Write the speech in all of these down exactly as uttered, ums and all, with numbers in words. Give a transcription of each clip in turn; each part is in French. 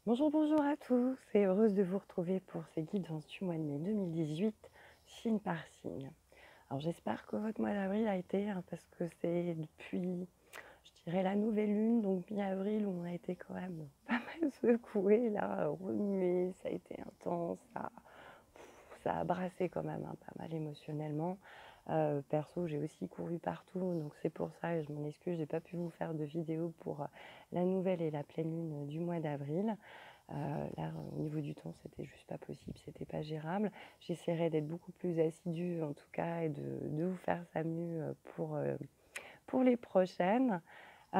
Bonjour, bonjour à tous et heureuse de vous retrouver pour ces guidances du mois de mai deux mille dix-huit, signe par signe. Alors j'espère que votre mois d'avril a été, hein, parce que c'est depuis, je dirais, la nouvelle lune, donc mi-avril, où on a été quand même pas mal secoué, là, remué, ça a été intense, ça, ça a brassé quand même, hein, pas mal émotionnellement. Euh, perso, j'ai aussi couru partout, donc c'est pour ça, et je m'en excuse, j'ai pas pu vous faire de vidéo pour euh, la nouvelle et la pleine lune du mois d'avril. Euh, là, au niveau du temps, c'était juste pas possible, c'était pas gérable. J'essaierai d'être beaucoup plus assidue, en tout cas, et de, de vous faire ça mieux pour, euh, pour les prochaines. Euh,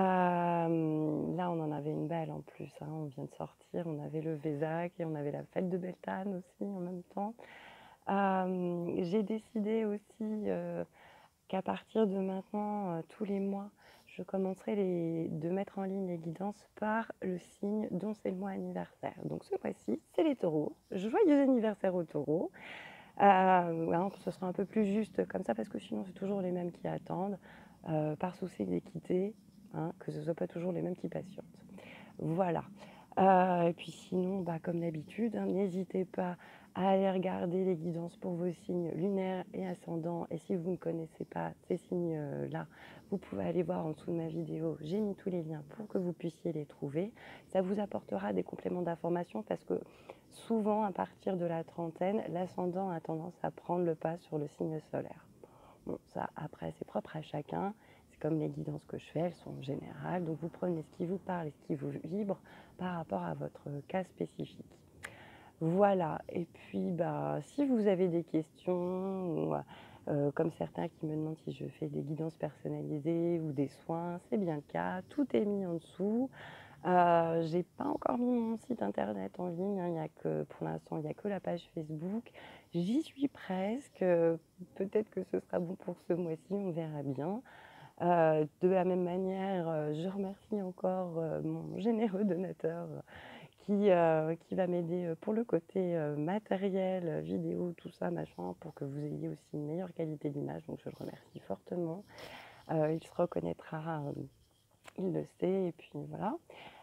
là, on en avait une belle en plus, hein, on vient de sortir, on avait le Vésac et on avait la fête de Beltane aussi en même temps. Euh, j'ai décidé aussi euh, qu'à partir de maintenant, euh, tous les mois, je commencerai les, de mettre en ligne les guidances par le signe dont c'est le mois anniversaire. Donc ce mois-ci, c'est les taureaux. Joyeux anniversaire aux taureaux. Euh, ouais, ce sera un peu plus juste comme ça parce que sinon c'est toujours les mêmes qui attendent, euh, par souci d'équité, hein, que ce ne soit pas toujours les mêmes qui patientent. Voilà. Euh, et puis sinon, bah, comme d'habitude, hein, n'hésitez pas à aller regarder les guidances pour vos signes lunaires et ascendants. Et si vous ne connaissez pas ces signes-là, vous pouvez aller voir en dessous de ma vidéo. J'ai mis tous les liens pour que vous puissiez les trouver. Ça vous apportera des compléments d'information parce que souvent, à partir de la trentaine, l'ascendant a tendance à prendre le pas sur le signe solaire. Bon, ça, après, c'est propre à chacun. C'est comme les guidances que je fais, elles sont générales. Donc, vous prenez ce qui vous parle et ce qui vous vibre par rapport à votre cas spécifique. Voilà. Et puis, bah, si vous avez des questions, ou, euh, comme certains qui me demandent si je fais des guidances personnalisées ou des soins, c'est bien le cas. Tout est mis en dessous. Euh, j'ai pas encore mis mon site internet en ligne, hein, il y a que, pour l'instant, il n'y a que la page Facebook. J'y suis presque. Euh, Peut-être que ce sera bon pour ce mois-ci, on verra bien. Euh, de la même manière, euh, je remercie encore euh, mon généreux donateur euh, qui, euh, qui va m'aider pour le côté euh, matériel, vidéo, tout ça, machin, pour que vous ayez aussi une meilleure qualité d'image. Donc je le remercie fortement. Euh, il se reconnaîtra, euh, il le sait, et puis voilà.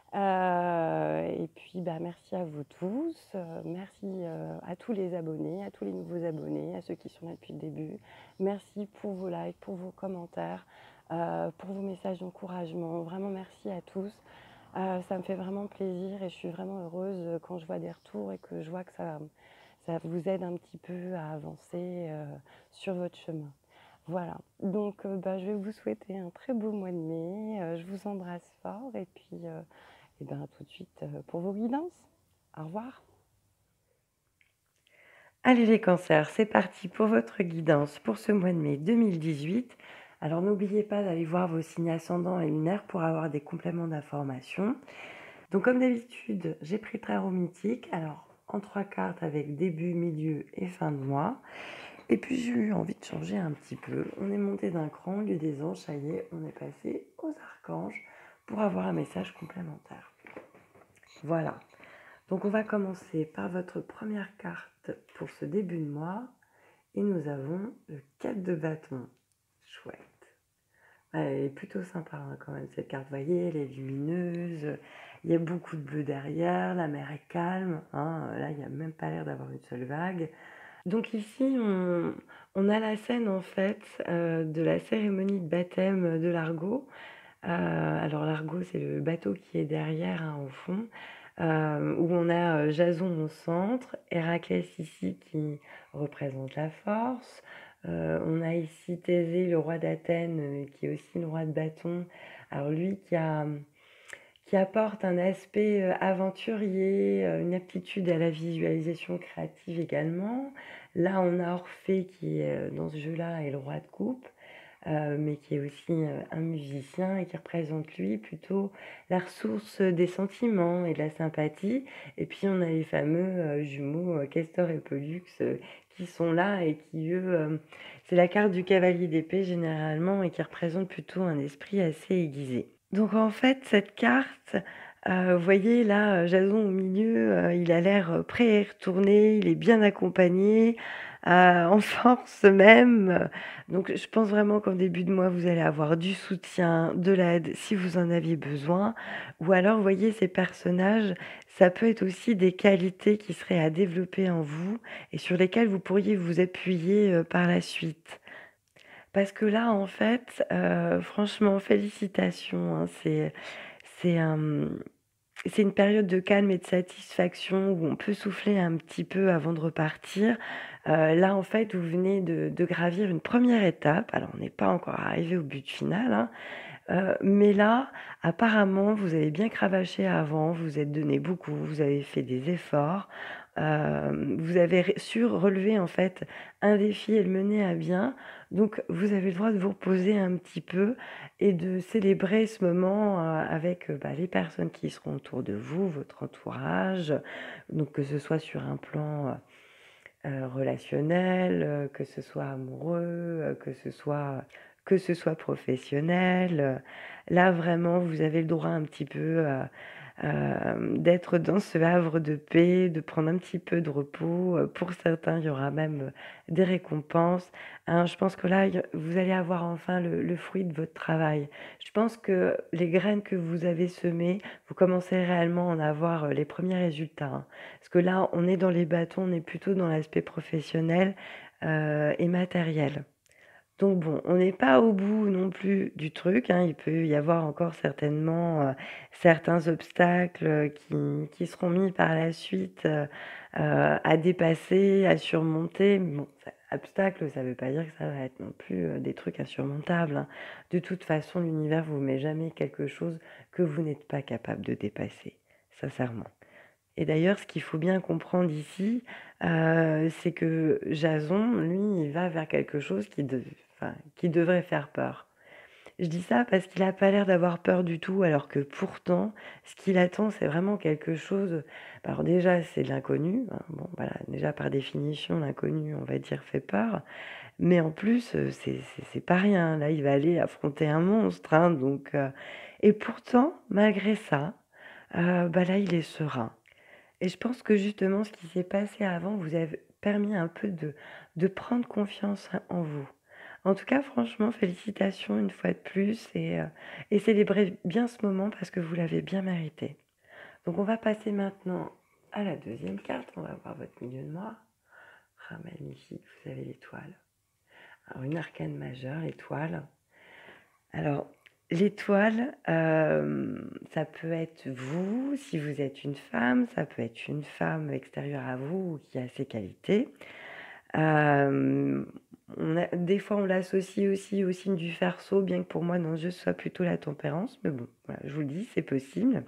Euh, et puis, bah, merci à vous tous. Euh, merci euh, à tous les abonnés, à tous les nouveaux abonnés, à ceux qui sont là depuis le début. Merci pour vos likes, pour vos commentaires, euh, pour vos messages d'encouragement. Vraiment, merci à tous. Euh, ça me fait vraiment plaisir et je suis vraiment heureuse quand je vois des retours et que je vois que ça, ça vous aide un petit peu à avancer euh, sur votre chemin. Voilà, donc euh, bah, je vais vous souhaiter un très beau mois de mai. Euh, je vous embrasse fort et puis euh, et bien, à tout de suite euh, pour vos guidances. Au revoir. Allez les cancers, c'est parti pour votre guidance pour ce mois de mai deux mille dix-huit. Alors n'oubliez pas d'aller voir vos signes ascendants et lunaires pour avoir des compléments d'information. Donc comme d'habitude, j'ai pris tarot mythique, alors en trois cartes avec début, milieu et fin de mois. Et puis j'ai eu envie de changer un petit peu. On est monté d'un cran, au lieu des anges, ça y est, on est passé aux archanges pour avoir un message complémentaire. Voilà. Donc on va commencer par votre première carte pour ce début de mois. Et nous avons le quatre de bâton. Chouette. Elle est plutôt sympa hein, quand même cette carte. Vous voyez, elle est lumineuse. Il y a beaucoup de bleu derrière. La mer est calme. Hein. Là, il n'y a même pas l'air d'avoir une seule vague. Donc ici, on, on a la scène en fait euh, de la cérémonie de baptême de l'Argo. Euh, alors l'Argo, c'est le bateau qui est derrière, hein, au fond, euh, où on a euh, Jason au centre, Héraclès ici qui représente la force. Euh, on a ici Thésée, le roi d'Athènes, euh, qui est aussi le roi de bâton. Alors lui qui a qui apporte un aspect euh, aventurier, euh, une aptitude à la visualisation créative également. Là, on a Orphée qui, euh, dans ce jeu-là, est le roi de coupe, euh, mais qui est aussi euh, un musicien et qui représente, lui, plutôt la ressource des sentiments et de la sympathie. Et puis, on a les fameux euh, jumeaux euh, Castor et Pollux euh, qui sont là et qui, eux, euh, c'est la carte du cavalier d'épée, généralement, et qui représente plutôt un esprit assez aiguisé. Donc en fait, cette carte, Heu, vous voyez là, heu, Jason au milieu, heu, il a l'air, heu, prêt à y retourner, il est bien accompagné, heu, en force même, heu, donc je pense vraiment qu'en début de mois, vous allez avoir du soutien, de l'aide si vous en aviez besoin ou alors, vous voyez, ces personnages, ça peut être aussi des qualités qui seraient à développer en vous et sur lesquelles vous pourriez vous appuyer, heu, par la suite. Parce que là, en fait, heu, franchement félicitations, hein, c'est c'est un, mmh c'est une période de calme et de satisfaction où on peut souffler un petit peu avant de repartir. Heu, là, en fait, vous venez de de gravir une première étape. Alors, on n'est pas encore arrivé au but final, hein, heu, mais là, apparemment, vous avez bien cravaché avant, vous vous êtes donné beaucoup, vous avez fait des efforts, hem, vous avez ré su relever, en fait, un défi et le mener à bien. Donc vous avez le droit de vous reposer un petit peu et de célébrer ce moment, heu, avec, heu, bah, les personnes qui seront autour de vous, votre entourage, donc que ce soit sur un plan, heu heu, relationnel, heu, que ce soit amoureux, heu, que ce soit que ce soit professionnel, heu. Là, vraiment, vous avez le droit un petit peu, heu, hem, d'être dans ce havre de paix, de prendre un petit peu de repos, heu, pour certains, il y aura même, heu, des récompenses, hein. Je pense que là, il y vous allez avoir enfin le le fruit de votre travail. Je pense que les graines que vous avez semées, vous commencez réellement à en avoir, heu, les premiers résultats, hein. Parce que là, on est dans les bâtons, on est plutôt dans l'aspect professionnel, heu et matériel. Donc bon, on n'est pas au bout non plus du truc, hein. Il peut y avoir encore certainement, heu, certains obstacles, heu, qui qui seront mis par la suite, heu heu, à dépasser, à surmonter. Mais bon, ça obstacle, ça veut pas dire que ça va être non plus, heu, des trucs insurmontables, hein. De toute façon, l'univers vous met jamais quelque chose que vous n'êtes pas capable de dépasser, sincèrement. Et d'ailleurs, ce qu'il faut bien comprendre ici, heu, c'est que Jason, lui, il va vers quelque chose qui dev enfin, qui devrait faire peur. Je dis ça parce qu'il a pas l'air d'avoir peur du tout, alors que pourtant, ce qu'il attend, c'est vraiment quelque chose alors déjà, c'est de l'inconnu, hein. Bon, voilà, déjà par définition, l'inconnu, on va dire, fait peur. Mais en plus, heu, c'est c'est c'est pas rien. Là, il va aller affronter un monstre, hein, donc heu et pourtant, malgré ça, heu, bah, là, il est serein. Et je pense que justement, ce qui s'est passé avant vous a permis un peu de de prendre confiance en vous. En tout cas, franchement, félicitations une fois de plus et heu et célébrez bien ce moment parce que vous l'avez bien mérité. Donc on va passer maintenant à la deuxième carte. On va voir votre milieu de moi. Ah magnifique, vous avez l'étoile. Alors une arcane majeure, l'étoile. Alors, l'étoile, hem, ça peut être vous, si vous êtes une femme, ça peut être une femme extérieure à vous ou qui a ces qualités. Hem, on a des fois, on l'associe aussi au signe du Verseau, bien que pour moi, dans ce jeu, ce soit plutôt la tempérance, mais bon, voilà, je vous le dis, c'est possible.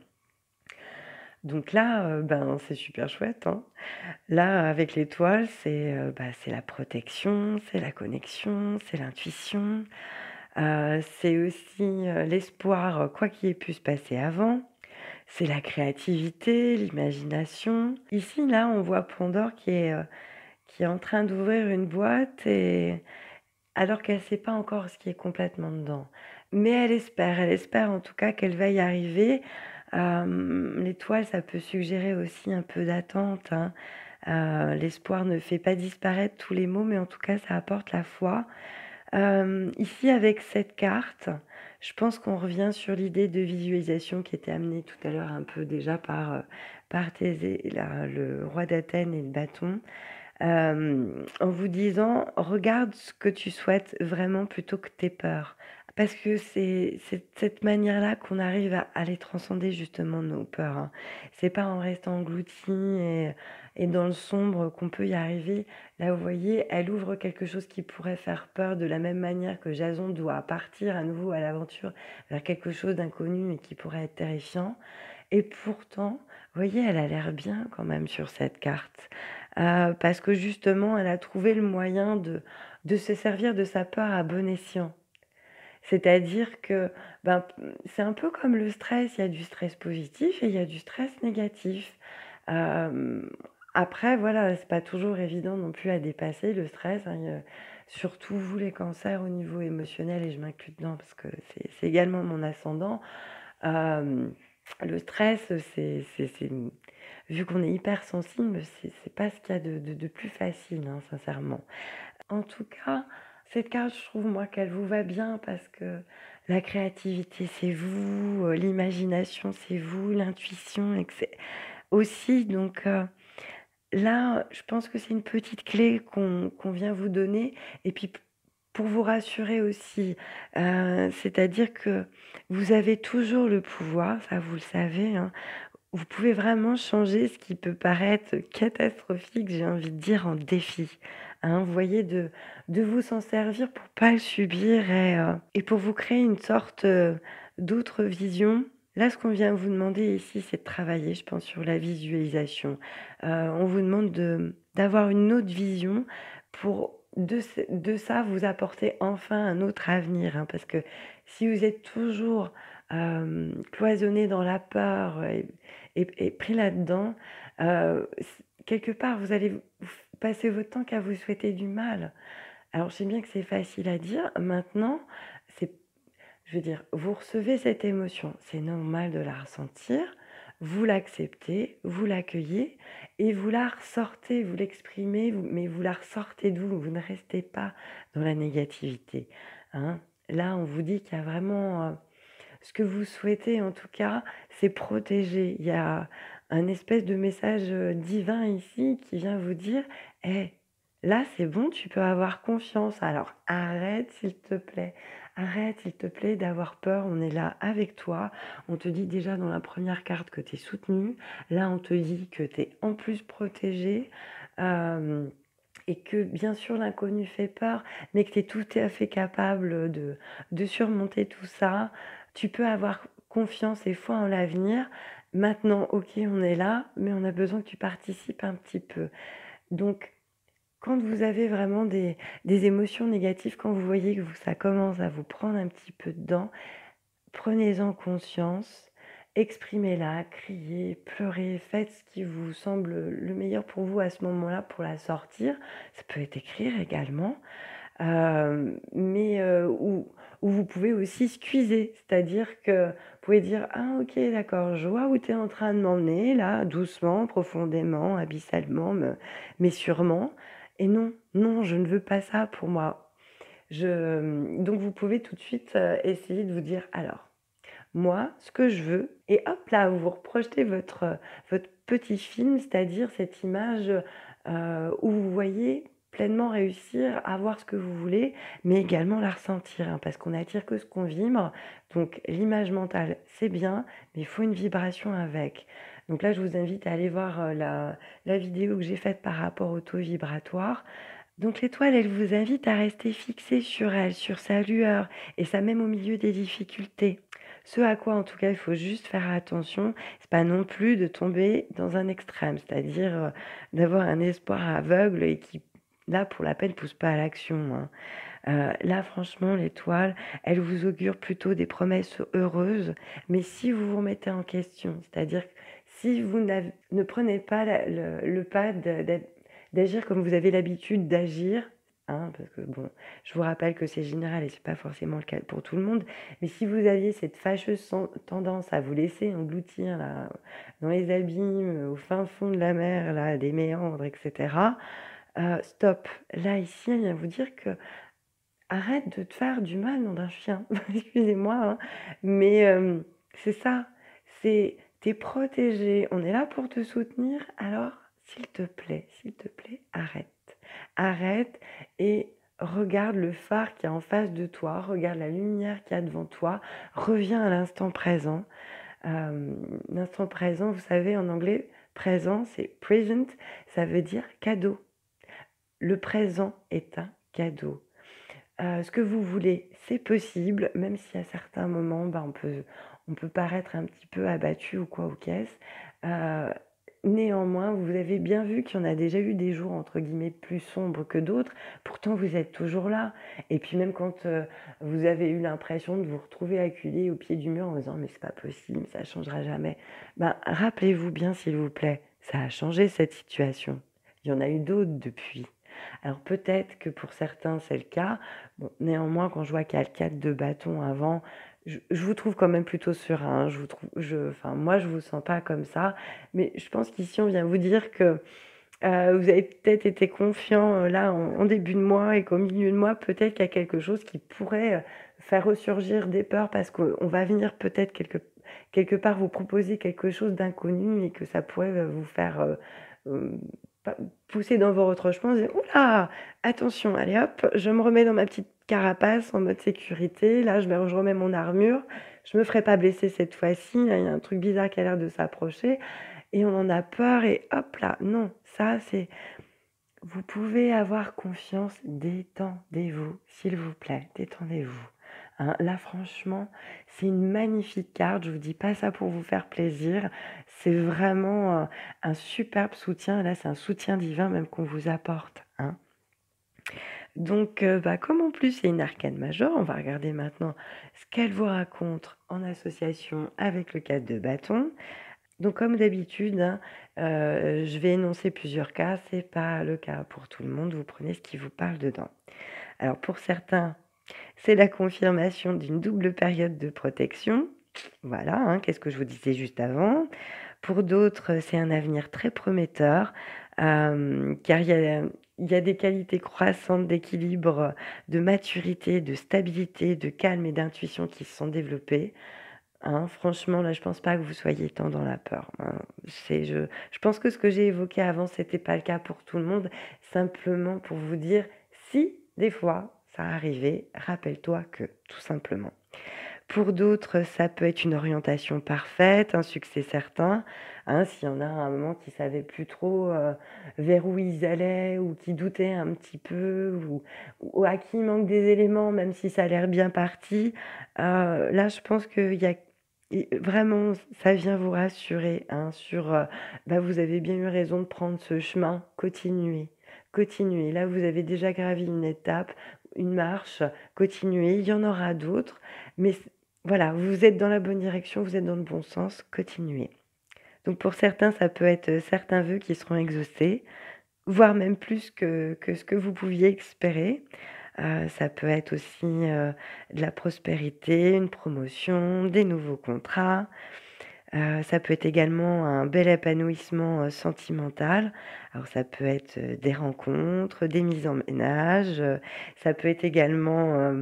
Donc là, heu, ben, c'est super chouette, hein. Là, avec l'étoile, c'est, heu, bah, c'est la protection, c'est la connexion, c'est l'intuition. Heu, c'est aussi, heu, l'espoir, heu, quoi qu'il ait pu se passer avant. C'est la créativité, l'imagination. Ici, là, on voit Pandore qui est, heu, qui est en train d'ouvrir une boîte et alors qu'elle sait pas encore ce qui est complètement dedans. Mais elle espère, elle espère en tout cas qu'elle va y arriver. Hem, l'étoile, ça peut suggérer aussi un peu d'attente, hein. Heu, l'espoir ne fait pas disparaître tous les maux, mais en tout cas, ça apporte la foi. Hem, ici, avec cette carte, je pense qu'on revient sur l'idée de visualisation qui était amenée tout à l'heure un peu déjà par, heu, par Thésée, la le roi d'Athènes et le bâton. Hem, en vous disant: «Regarde ce que tu souhaites vraiment plutôt que tes peurs». Parce que c'est c'est de cette manière-là qu'on arrive à à les transcender justement nos peurs, hein. C'est pas en restant englouti et et dans le sombre qu'on peut y arriver. Là, vous voyez, elle ouvre quelque chose qui pourrait faire peur de la même manière que Jason doit partir à nouveau à l'aventure vers quelque chose d'inconnu et qui pourrait être terrifiant. Et pourtant, vous voyez, elle a l'air bien quand même sur cette carte, heu, parce que justement, elle a trouvé le moyen de de se servir de sa peur à bon escient. C'est-à-dire que, ben, p c'est un peu comme le stress, il y a du stress positif et il y a du stress négatif. Hem, après voilà, c'est pas toujours évident non plus à dépasser le stress, hein, il surtout vous les cancers au niveau émotionnel et je m'inclus dedans parce que c'est c'est également mon ascendant. Hem Le stress, c'est c'est c'est mmh, vu qu'on est hypersensible, c'est c'est pas ce qu'il y a de de de plus facile, hein, sincèrement. En tout cas, cette carte, je trouve, moi, qu'elle vous va bien parce que la créativité, c'est vous, heu, l'imagination, c'est vous, l'intuition et que c'est aussi donc heu, là, je pense que c'est une petite clé qu'on qu'on vient vous donner et puis p pour vous rassurer aussi, heu, c'est-à-dire que vous avez toujours le pouvoir, ça vous le savez, hein. Vous pouvez vraiment changer ce qui peut paraître catastrophique, j'ai envie de dire, en défi, hein. Vous voyez, de de vous en servir pour pas le subir et heu et pour vous créer une sorte, heu, d'autre vision. Là, ce qu'on vient vous demander ici, c'est de travailler, je pense, sur la visualisation. Heu, on vous demande de d'avoir une autre vision pour de ce de ça vous apporter enfin un autre avenir, hein, parce que si vous êtes toujours, hem, cloisonné dans la peur et et et pris là-dedans, heu, s quelque part, vous allez vous f passer votre temps qu'à vous souhaiter du mal. Alors je sais bien que c'est facile à dire, maintenant, c'est je veux dire, vous recevez cette émotion, c'est normal de la ressentir, vous l'acceptez, vous l'accueillez et vous la ressortez, vous l'exprimez, vous mais vous la ressortez de vous, vous ne restez pas dans la négativité, hein. Là, on vous dit qu'il y a vraiment, heu ce que vous souhaitez en tout cas, c'est protéger. Il y a un espèce de message, heu, divin ici qui vient vous dire: «Eh, là c'est bon, tu peux avoir confiance. Alors arrête s'il te plaît, arrête s'il te plaît d'avoir peur, on est là avec toi». On te dit déjà dans la première carte que tu es soutenu. Là, on te dit que tu es en plus protégé, hem et que bien sûr l'inconnu fait peur, mais que tu es tout à fait capable, de de surmonter tout ça. Tu peux avoir confiance et foi en l'avenir. Maintenant, OK, on est là, mais on a besoin que tu participes un petit peu. Donc, quand vous avez vraiment des des émotions négatives, quand vous voyez que vous ça commence à vous prendre un petit peu dedans, prenez-en conscience, exprimez-la, criez, pleurez, faites ce qui vous semble le meilleur pour vous à ce moment-là pour la sortir. Ça peut être écrire également. Hem, mais heu, où où vous pouvez aussi squeezer, c'est-à-dire que vous pouvez dire: «Ah OK, d'accord, je vois où tu es en train de m'emmener là, doucement, profondément, abyssalement, me mais sûrement et non, non, je ne veux pas ça pour moi». Je, mmh, donc vous pouvez tout de suite, heu, essayer de vous dire: «Alors, moi, ce que je veux» et hop là, vous vous reprojetez votre, heu, votre petit film, c'est-à-dire cette image, heu, où vous voyez pleinement réussir à voir ce que vous voulez, mais également la ressentir, hein, parce qu'on n'attire que ce qu'on vibre. Donc l'image mentale, c'est bien, mais il faut une vibration avec. Donc là, je vous invite à aller voir, heu, la la vidéo que j'ai faite par rapport au taux vibratoire. Donc l'étoile, elle vous invite à rester fixé sur elle, sur sa lueur et ça même au milieu des difficultés. Ce à quoi, en tout cas, il faut juste faire attention, c'est pas non plus de tomber dans un extrême, c'est-à-dire, heu, d'avoir un espoir aveugle et qui, là, pour la peine, pousse pas à l'action, hein. Heu, là, franchement, l'étoile, elle vous augure plutôt des promesses heureuses, mais si vous vous remettez en question, c'est-à-dire que si vous n'av ne prenez pas la le le pas de d'être d'agir comme vous avez l'habitude d'agir, hein, parce que bon, je vous rappelle que c'est général et c'est pas forcément le cas pour tout le monde, mais si vous aviez cette fâcheuse sen tendance à vous laisser engloutir là, dans les abîmes, au fin fond de la mer là, des méandres et cetera, heu, stop. Là, ici, elle vient vous dire que arrête de te faire du mal, nom d'un chien. Excusez-moi, hein, mais hem, c'est ça, c'est tu es protégé, on est là pour te soutenir, alors s'il te plaît, s'il te plaît, arrête. Arrête et regarde le phare qui est en face de toi, regarde la lumière qu'il y a devant toi, reviens à l'instant présent. Hem, l'instant présent, vous savez, en anglais, présent, c'est present, ça veut dire cadeau. Le présent est un cadeau. Heu, ce que vous voulez, c'est possible, même si à certains moments, bah, on peut on peut paraître un petit peu abattu ou quoi ou qu'est-ce. Heu, néanmoins, vous avez bien vu qu'il y en a déjà eu des jours entre guillemets «plus sombres» que d'autres, pourtant vous êtes toujours là et puis même quand, heu, vous avez eu l'impression de vous retrouver acculé au pied du mur en vous disant: «Mais c'est pas possible, ça changera jamais». Ben, rappelez-vous bien s'il vous plaît, ça a changé cette situation. Il y en a eu d'autres depuis. Alors peut-être que pour certains c'est le cas. Bon, néanmoins, quand je vois qu'il y a le quatre de bâton avant, je je vous trouve quand même plutôt serein, je vous trouve je enfin, moi, je vous sens pas comme ça, mais je pense qu'ici, on vient vous dire que, heu, vous avez peut-être été confiant, heu, là, en en début de mois et qu'au milieu de mois, peut-être qu'il y a quelque chose qui pourrait, heu, faire ressurgir des peurs parce qu'on va venir peut-être quelque quelque part vous proposer quelque chose d'inconnu et que ça pourrait, heu, vous faire, heu, hem, pas pousser dans vos retranchements, dire: «Ouh là! Attention, allez hop, je me remets dans ma petite carapace en mode sécurité, là, je me je remets mon armure, je me ferai pas blesser cette fois-ci, il y a un truc bizarre qui a l'air de s'approcher» et on en a peur et hop là, non, ça c'est vous pouvez avoir confiance, détendez-vous, s'il vous plaît, détendez-vous. Hein, là, franchement, c'est une magnifique carte. Je vous dis pas ça pour vous faire plaisir. C'est vraiment euh, un superbe soutien. Là, c'est un soutien divin même qu'on vous apporte. Hein. Donc, euh, bah, comme en plus c'est une arcane majeure, on va regarder maintenant ce qu'elle vous raconte en association avec le cadre de bâton. Donc comme d'habitude, hein, heu, je vais énoncer plusieurs cas, c'est pas le cas pour tout le monde, vous prenez ce qui vous parle dedans. Alors pour certains, c'est la confirmation d'une double période de protection, voilà, hein, qu'est-ce que je vous disais juste avant. Pour d'autres, c'est un avenir très prometteur, hem, car il y a il y a des qualités croissantes d'équilibre, de maturité, de stabilité, de calme et d'intuition qui se sont développées. Hein, franchement, là, je pense pas que vous soyez tant dans la peur, hein. C'est je je pense que ce que j'ai évoqué avant, c'était pas le cas pour tout le monde. Simplement pour vous dire, si des fois ça arrivait, rappelle-toi que, tout simplement. Pour d'autres, ça peut être une orientation parfaite, un succès certain, hein, s'il y en a à un moment qui savaient plus trop, heu, vers où ils allaient ou qui doutaient un petit peu ou ou à qui il manque des éléments, même si ça a l'air bien parti, heu, là, je pense qu'il y a et vraiment, ça vient vous rassurer, hein, sur, heu, bah, vous avez bien eu raison de prendre ce chemin, continuez, continuez. Là, vous avez déjà gravi une étape, une marche, continuez, il y en aura d'autres, mais c voilà, vous êtes dans la bonne direction, vous êtes dans le bon sens, continuez. Donc pour certains, ça peut être, heu, certains vœux qui seront exaucés, voire même plus que que ce que vous pouviez espérer. Heu, ça peut être aussi, heu, de la prospérité, une promotion, des nouveaux contrats. Heu, ça peut être également un bel épanouissement, heu, sentimental. Alors ça peut être, heu, des rencontres, des mises en ménage, heu, ça peut être également, hem,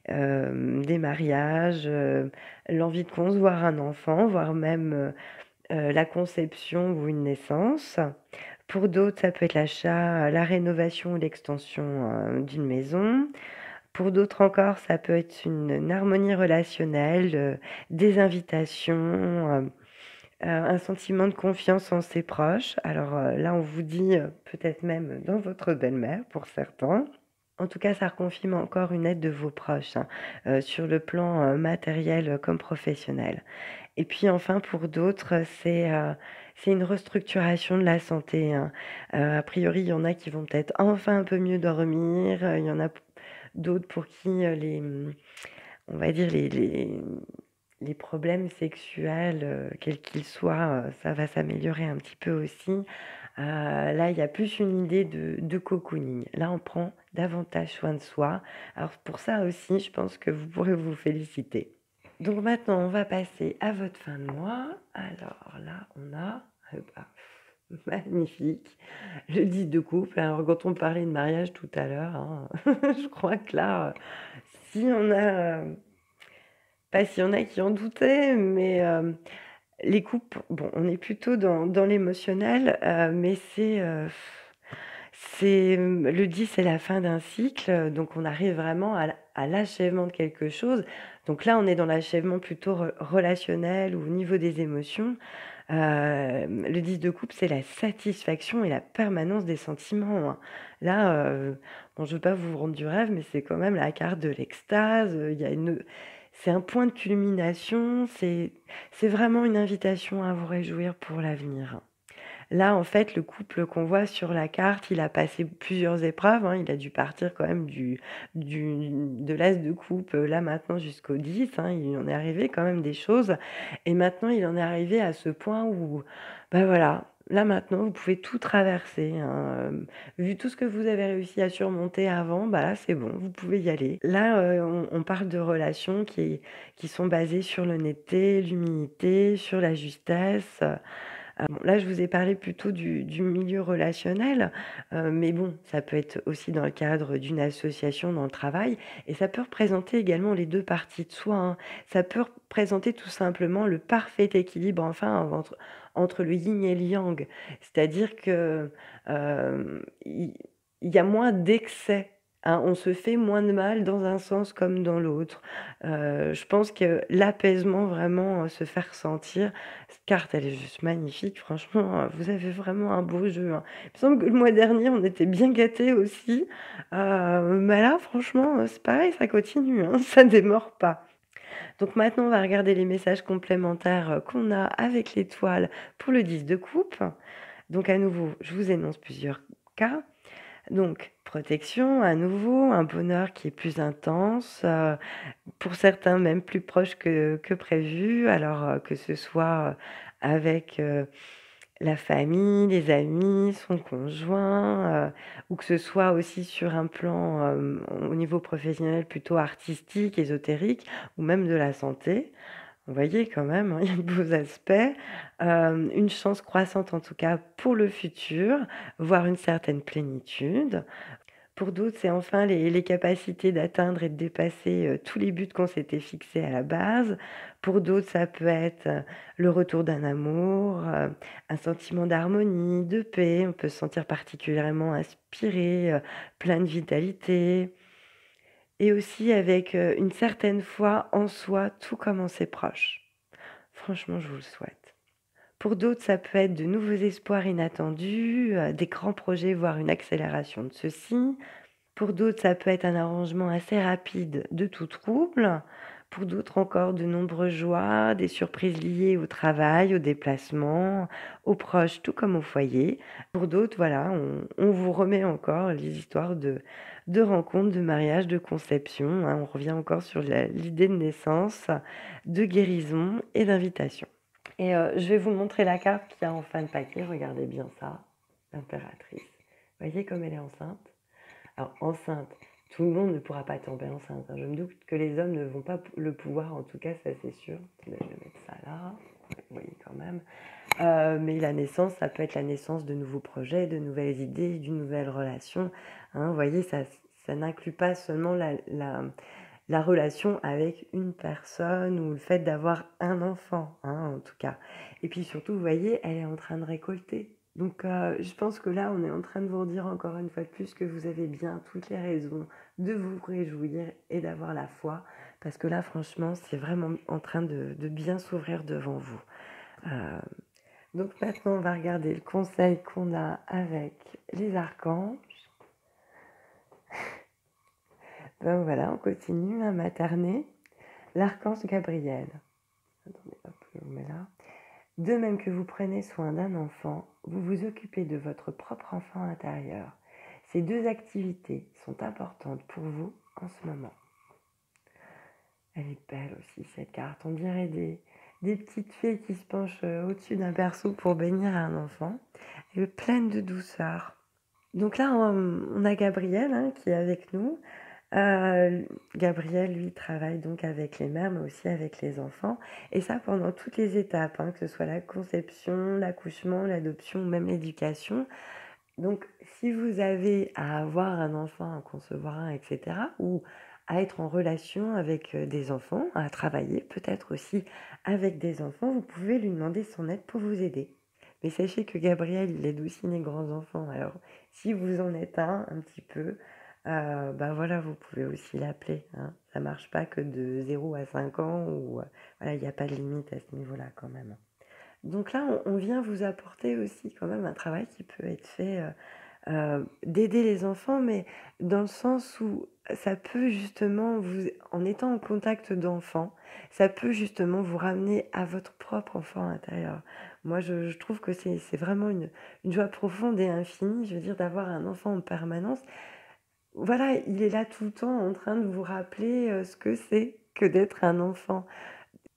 hem, des mariages, heu, l'envie de concevoir un enfant, voire même, heu heu, la conception ou une naissance. Pour d'autres, ça peut être l'achat, la rénovation ou l'extension, heu, d'une maison. Pour d'autres encore, ça peut être une une harmonie relationnelle, heu, des invitations, hem, heu, un sentiment de confiance en ses proches. Alors, heu, là, on vous dit, heu, peut-être même dans votre belle-mère pour certains. En tout cas, ça reconfirme encore une aide de vos proches, hein, heu, sur le plan, heu, matériel, heu, comme professionnel. Et puis enfin pour d'autres, c'est, heu, c'est une restructuration de la santé, hein. Heu, a priori, il y en a qui vont peut-être enfin un peu mieux dormir, heu, il y en a p d'autres pour qui, heu, les, mmh, on va dire les les les problèmes sexuels, heu, quels qu'ils soient, heu, ça va s'améliorer un petit peu aussi. Heu, là, il y a plus une idée de de cocooning. Là, on prend davantage soin de soi. Alors pour ça aussi, je pense que vous pourrez vous féliciter. Donc maintenant, on va passer à votre fin de mois. Alors là, on a, heu, bah, magnifique, le dix de couple. Alors quand on parlait de mariage tout à l'heure, hein, je crois que là, heu, si on a, heu, pas s'il y en a qui en doutaient, mais hem, les couples, bon, on est plutôt dans dans l'émotionnel, heu, mais c'est, heu, c'est, mmh, le dix, c'est la fin d'un cycle, donc on arrive vraiment à l à l'achèvement de quelque chose. Donc là, on est dans l'achèvement plutôt re relationnel ou au niveau des émotions. Hem, le dix de coupe, c'est la satisfaction et la permanence des sentiments, hein. Là, heu, bon, je veux pas vous vendre du rêve, mais c'est quand même la carte de l'extase, heu, il y a une c'est un point de culmination, c'est c'est vraiment une invitation à vous réjouir pour l'avenir. Là, en fait, le couple qu'on voit sur la carte, il a passé plusieurs épreuves, hein. Il a dû partir quand même du du de l'as de coupe, heu, là, maintenant jusqu'au dix, hein. Il en est arrivé quand même des choses et maintenant il en est arrivé à ce point où, bah, voilà, là maintenant, vous pouvez tout traverser, hein, hem, vu tout ce que vous avez réussi à surmonter avant, bah, là, c'est bon, vous pouvez y aller. Là, heu, on on parle de relations qui qui sont basées sur l'honnêteté, l'humilité, sur la justesse, heu, bon, là, je vous ai parlé plutôt du du milieu relationnel, heu, mais bon, ça peut être aussi dans le cadre d'une association dans le travail et ça peut représenter également les deux parties de soi, hein. Ça peut représenter tout simplement le parfait équilibre, enfin, entre entre le yin et le yang. C'est-à-dire que, hem, il il y a moins d'excès, hein. On se fait moins de mal dans un sens comme dans l'autre. Heu, je pense que l'apaisement vraiment, heu, se fait ressentir. Cette carte, elle est juste magnifique, franchement, heu, vous avez vraiment un beau jeu, hein. Il me semble que le mois dernier, on était bien gâtés aussi, heu, mais là, franchement, heu, c'est pareil, ça continue, hein, ça démord pas. Donc maintenant, on va regarder les messages complémentaires, heu, qu'on a avec l'étoile pour le dix de coupe. Donc à nouveau, je vous énonce plusieurs cas. Donc protection, à nouveau, un bonheur qui est plus intense, heu, pour certains même plus proche que que prévu. Alors, heu, que ce soit, heu, avec, heu, la famille, les amis, son conjoint, heu, ou que ce soit aussi sur un plan, hem, au niveau professionnel plutôt artistique, ésotérique ou même de la santé. Vous voyez quand même, hein, il y a de beaux aspects. Hem, une chance croissante en tout cas pour le futur, voire une certaine plénitude. Pour d'autres, c'est enfin les les capacités d'atteindre et de dépasser, heu, tous les buts qu'on s'était fixés à la base. Pour d'autres, ça peut être, heu, le retour d'un amour, heu, un sentiment d'harmonie, de paix. On peut se sentir particulièrement inspiré, heu, plein de vitalité et aussi avec, heu, une certaine foi en soi, tout comme en ses proches. Franchement, je vous le souhaite. Pour d'autres, ça peut être de nouveaux espoirs inattendus, heu, des grands projets, voire une accélération de ceux-ci. Pour d'autres, ça peut être un arrangement assez rapide de tout trouble. Pour d'autres encore, de nombreuses joies, des surprises liées au travail, au déplacement, aux proches, tout comme au foyer. Pour d'autres, voilà, on, on vous remet encore les histoires de, de rencontres, de mariage, de conception, hein. On revient encore sur la- l'idée de naissance, de guérison et d'invitation. Et euh, je vais vous montrer la carte qu'il y a en fin de paquet. Regardez bien ça, l'impératrice. Vous voyez comme elle est enceinte? Alors, enceinte, tout le monde ne pourra pas tomber enceinte, hein. Je me doute que les hommes ne vont pas le pouvoir, en tout cas, ça c'est sûr. Là, je vais mettre ça là, vous voyez quand même. Euh, mais la naissance, ça peut être la naissance de nouveaux projets, de nouvelles idées, d'une nouvelle relation, hein. Vous voyez, ça, ça n'inclut pas seulement la, la, la relation avec une personne ou le fait d'avoir un enfant, hein, en tout cas. Et puis surtout, vous voyez, elle est en train de récolter. Donc, euh, je pense que là, on est en train de vous redire encore une fois de plus que vous avez bien toutes les raisons de vous réjouir et d'avoir la foi. Parce que là, franchement, c'est vraiment en train de, de bien s'ouvrir devant vous. Euh, donc maintenant, on va regarder le conseil qu'on a avec les archanges. Donc voilà, on continue à materner. L'archange Gabriel. Attendez, hop, je vous mets là. De même que vous prenez soin d'un enfant, vous vous occupez de votre propre enfant intérieur. Ces deux activités sont importantes pour vous en ce moment. Elle est belle aussi cette carte. On dirait des, des petites fées qui se penchent au-dessus d'un berceau pour bénir un enfant. Elle est pleine de douceur. Donc là, on, on a Gabriel, hein, qui est avec nous. Euh, Gabriel, lui, travaille donc avec les mères, mais aussi avec les enfants. Et ça pendant toutes les étapes, hein, que ce soit la conception, l'accouchement, l'adoption, même l'éducation. Donc, si vous avez à avoir un enfant, à concevoir un, et cetera, ou à être en relation avec euh, des enfants, à travailler peut-être aussi avec des enfants, vous pouvez lui demander son aide pour vous aider. Mais sachez que Gabriel, il aide aussi les grands-enfants. Alors, si vous en êtes un, un petit peu, euh, ben voilà, vous pouvez aussi l'appeler, hein. Ça marche pas que de zéro à cinq ans, ou euh, voilà, il n'y a pas de limite à ce niveau-là quand même. Donc là, on, on vient vous apporter aussi quand même un travail qui peut être fait, euh, euh, d'aider les enfants, mais dans le sens où ça peut justement, vous, en étant en contact d'enfants, ça peut justement vous ramener à votre propre enfant intérieur. Moi, je, je trouve que c'est c'est vraiment une, une joie profonde et infinie, je veux dire, d'avoir un enfant en permanence. Voilà, il est là tout le temps en train de vous rappeler euh, ce que c'est que d'être un enfant.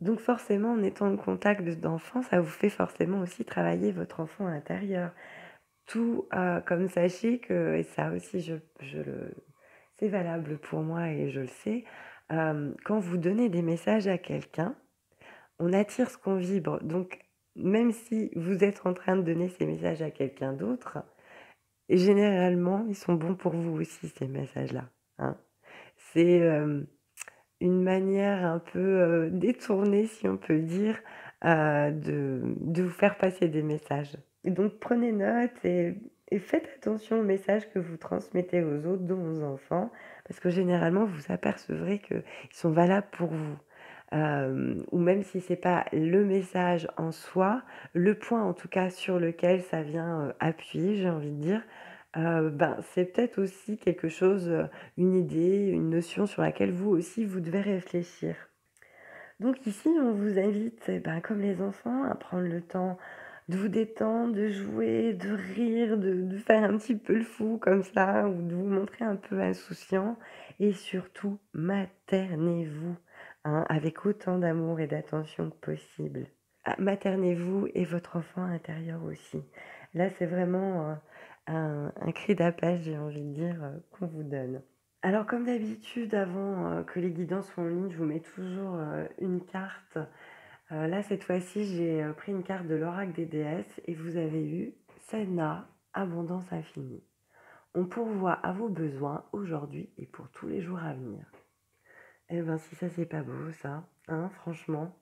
Donc forcément, en étant en contact d'enfants, ça vous fait forcément aussi travailler votre enfant intérieur. Tout, heu, comme sachez que et ça aussi je je le c'est valable pour moi et je le sais, hem, quand vous donnez des messages à quelqu'un, on attire ce qu'on vibre. Donc même si vous êtes en train de donner ces messages à quelqu'un d'autre, généralement, ils sont bons pour vous aussi ces messages-là, hein. C'est, hem, une manière un peu, heu, détournée, si on peut dire, heu, de de vous faire passer des messages. Et donc prenez note et et faites attention aux messages que vous transmettez aux autres, dont aux enfants, parce que généralement, vous apercevrez qu'ils sont valables pour vous. Hem, ou même si c'est pas le message en soi, le point en tout cas sur lequel ça vient, heu, appuyer, j'ai envie de dire, heu, ben, c'est peut-être aussi quelque chose, heu, une idée, une notion sur laquelle vous aussi vous devez réfléchir. Donc ici, on vous invite, eh ben, comme les enfants, à prendre le temps de vous détendre, de jouer, de rire, de de faire un petit peu le fou comme ça ou de vous montrer un peu insouciant et surtout maternez-vous, hein, avec autant d'amour et d'attention que possible. Ah, maternez-vous et votre enfant intérieur aussi. Là, c'est vraiment, heu, un un cri d'appel, j'ai envie de dire, heu, qu'on vous donne. Alors comme d'habitude avant, heu, que les guidances soient en ligne, je vous mets toujours, heu, une carte. Heu, là cette fois-ci, j'ai, heu, pris une carte de l'oracle des déesses et vous avez eu Sedna, abondance infinie. On pourvoit à vos besoins aujourd'hui et pour tous les jours à venir. Eh ben si ça c'est pas beau ça, hein, franchement.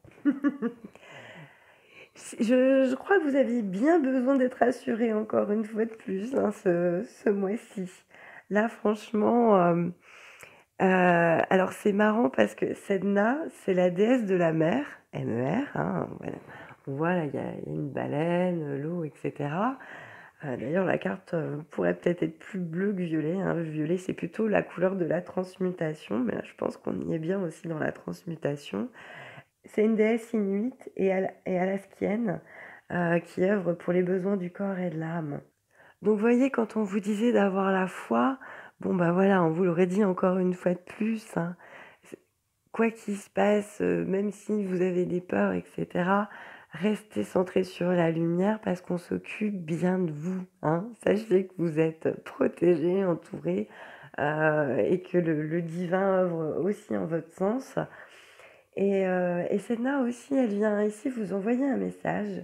Je je crois que vous aviez bien besoin d'être rassuré encore une fois de plus, hein, ce ce mois-ci. Là franchement, hem Heu, alors c'est marrant parce que Sedna, c'est la déesse de la mer, M E R, hein, voilà. On voit là, il y a il y a une baleine, heu, l'eau et cetera. Heu, d'ailleurs la carte, heu, pourrait peut-être être plus bleue que violet, hein. Le violet, c'est plutôt la couleur de la transmutation, mais là je pense qu'on y est bien aussi dans la transmutation. C'est une déesse inuite et al et alaskienne, heu, qui œuvre pour les besoins du corps et de l'âme. Donc vous voyez, quand on vous disait d'avoir la foi, bon bah voilà, on vous l'aurait dit encore une fois de plus, hein. C'est quoi qu'il se passe, heu, même si vous avez des peurs et cetera, restez centrés sur la lumière parce qu'on s'occupe bien de vous, hein. Sachez que vous êtes protégés, entourés, heu et que le le divin œuvre aussi en votre sens et heu et Sedna aussi, elle vient ici vous envoyer un message.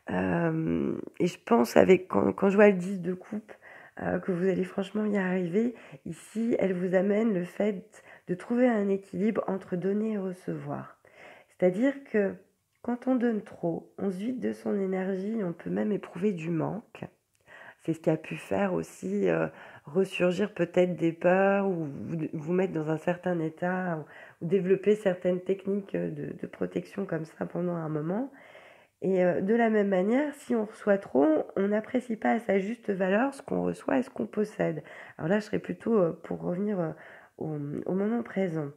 Hem et je pense avec quand quand je vois le dix de coupe, heu, que vous allez franchement y arriver. Ici, elle vous amène le fait de trouver un équilibre entre donner et recevoir. C'est-à-dire que quand on donne trop, on se vide de son énergie, on peut même éprouver du manque. C'est ce qui a pu faire aussi, heu, ressurgir peut-être des peurs ou vous vous mettre dans un certain état ou ou développer certaines techniques, heu, de de protection comme ça pendant un moment. Et heu, de la même manière, si on reçoit trop, on n'apprécie pas à sa juste valeur ce qu'on reçoit et ce qu'on possède. Alors là, je serais plutôt, heu, pour revenir, heu, au, mmh, au moment présent.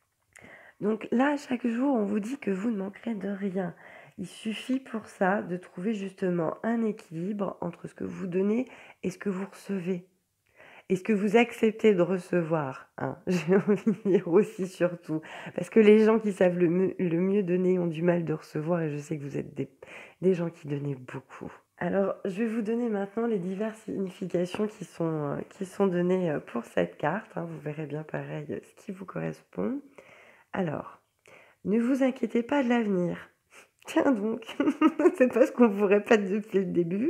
Donc là, chaque jour, on vous dit que vous ne manquerez de rien. Il suffit pour ça de trouver justement un équilibre entre ce que vous donnez et ce que vous recevez. Et ce que vous acceptez de recevoir, hein, j'ai envie de dire aussi surtout. Parce que les gens qui savent le mieux le mieux donner ont du mal de recevoir et je sais que vous êtes des des gens qui donnez beaucoup. Alors, je vais vous donner maintenant les diverses significations qui sont, heu, qui sont données, heu, pour cette carte, hein. Vous verrez bien pareil, heu, ce qui vous correspond. Alors, ne vous inquiétez pas de l'avenir. Tiens donc, c'est pas ce qu'on vous répète depuis le début.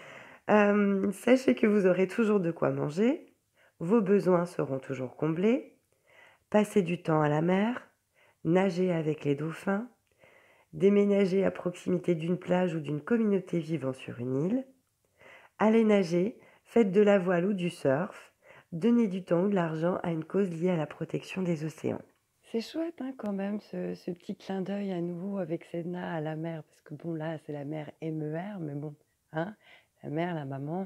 Hem, sachez que vous aurez toujours de quoi manger, vos besoins seront toujours comblés, passez du temps à la mer, nagez avec les dauphins, déménagez à proximité d'une plage ou d'une communauté vivant sur une île, allez nager, faites de la voile ou du surf, donnez du temps ou de l'argent à une cause liée à la protection des océans. C'est chouette, hein, quand même, ce, ce petit clin d'œil à nouveau avec Sedna à la mer, parce que bon, là, c'est la mer M E R, mais bon, hein, la mère, la maman,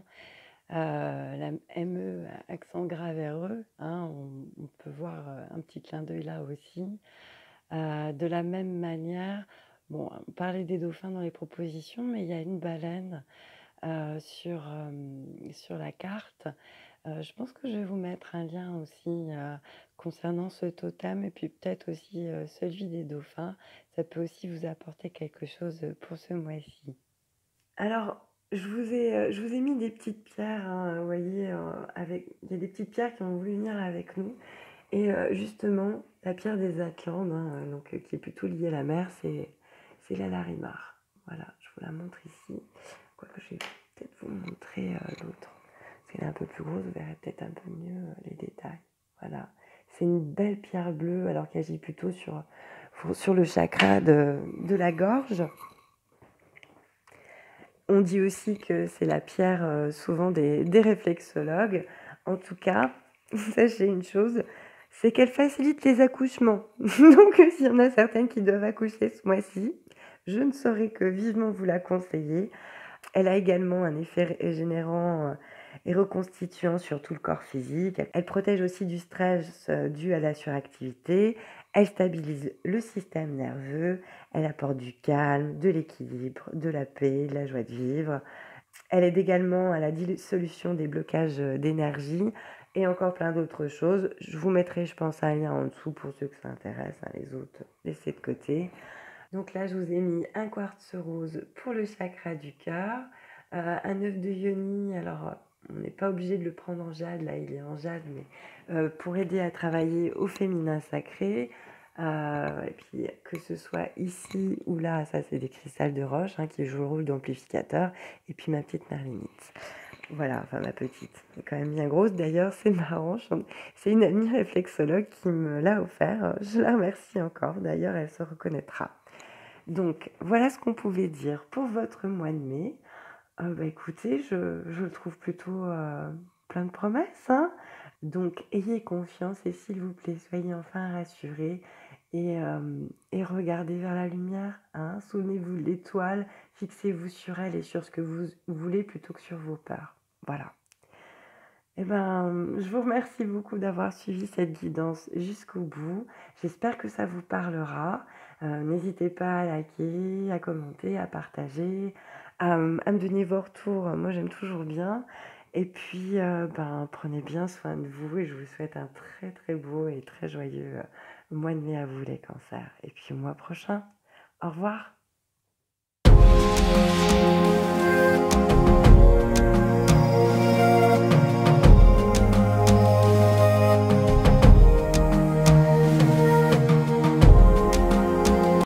euh, la M E, accent grave R E, hein, on, on peut voir euh, un petit clin d'œil là aussi. Euh, de la même manière, bon, on parlait des dauphins dans les propositions, mais il y a une baleine euh, sur, euh, sur la carte Heu, je pense que je vais vous mettre un lien aussi, heu, concernant ce totem et puis peut-être aussi, heu, celui des dauphins. Ça peut aussi vous apporter quelque chose, heu, pour ce mois-ci. Alors, je vous ai, heu, je vous ai mis des petites pierres, hein, vous voyez, heu, avec il y a des petites pierres qui ont voulu venir avec nous et heu, justement, la pierre des Atlantes, hein, heu, donc heu, qui est plutôt liée à la mer, c'est c'est la Larimar. Voilà, je vous la montre ici. Quoique je vais peut-être vous montrer, heu, l'autre. Parce qu'elle est un peu plus grosse, vous verrez peut-être un peu mieux, heu, les détails. Voilà. C'est une belle pierre bleue alors qu'elle agit plutôt sur, sur le chakra de de la gorge. On dit aussi que c'est la pierre, heu, souvent des des réflexologues. En tout cas, sachez une chose, c'est qu'elle facilite les accouchements. Donc s'il y en a certaines qui doivent accoucher ce mois-ci, je ne saurais que vivement vous la conseiller. Elle a également un effet régénérant, heu, et reconstituant sur tout le corps physique. Elle protège aussi du stress, heu, dû à la suractivité. Elle stabilise le système nerveux. Elle apporte du calme, de l'équilibre, de la paix, de la joie de vivre. Elle aide également à la dissolution des blocages, heu, d'énergie et encore plein d'autres choses. Je vous mettrai, je pense, un lien en dessous pour ceux que ça intéresse, hein, les autres, laissez de côté. Donc là, je vous ai mis un quartz rose pour le chakra du cœur, heu, un œuf de yoni. Alors, heu, on n'est pas obligé de le prendre en jade, là, il est en jade, mais heu, pour aider à travailler au féminin sacré, heu et puis que ce soit ici ou là, ça, c'est des cristals de roche, hein, qui jouent le rôle d'amplificateur et puis ma petite merlinite. Voilà, enfin ma petite, elle est quand même bien grosse. D'ailleurs, c'est marrant, je c'est une amie réflexologue qui me l'a offert, je la remercie encore, d'ailleurs, elle se reconnaîtra. Donc, voilà ce qu'on pouvait dire pour votre mois de mai. Euh, bah, écoutez, je, je le trouve plutôt euh, plein de promesses, hein. Donc, ayez confiance et s'il vous plaît, soyez enfin rassurés et, euh, et regardez vers la lumière, hein. Souvenez-vous de l'étoile, fixez-vous sur elle et sur ce que vous voulez plutôt que sur vos peurs. Voilà. Eh ben, je vous remercie beaucoup d'avoir suivi cette guidance jusqu'au bout. J'espère que ça vous parlera. Euh, n'hésitez pas à liker, à commenter, à partager, à, à me donner vos retours. Moi, j'aime toujours bien. Et puis, euh, ben, prenez bien soin de vous et je vous souhaite un très très beau et très joyeux euh, mois de mai à vous les cancers. Et puis au mois prochain. Au revoir.